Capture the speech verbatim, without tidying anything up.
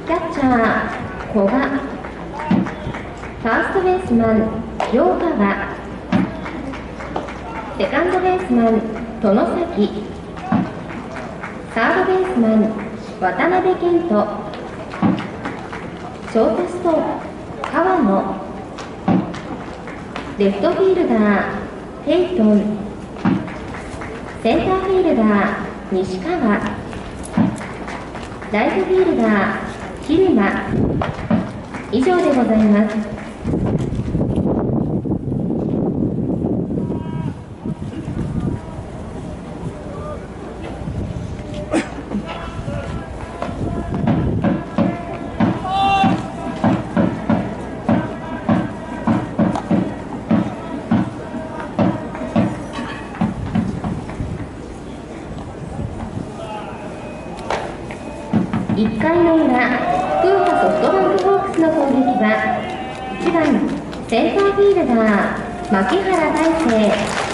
キャッチャー古賀、ファーストベースマン陽川、セカンドベースマン外崎、サードベースマン渡辺健人、ショートストップ川野、レフトフィールダーペイトン、センターフィールダー西川、ライトフィールダー蛭間、以上でございます。いっかいの裏、福岡ソフトバンクホークスの攻撃はいちばんセンターフィールダー牧原大成、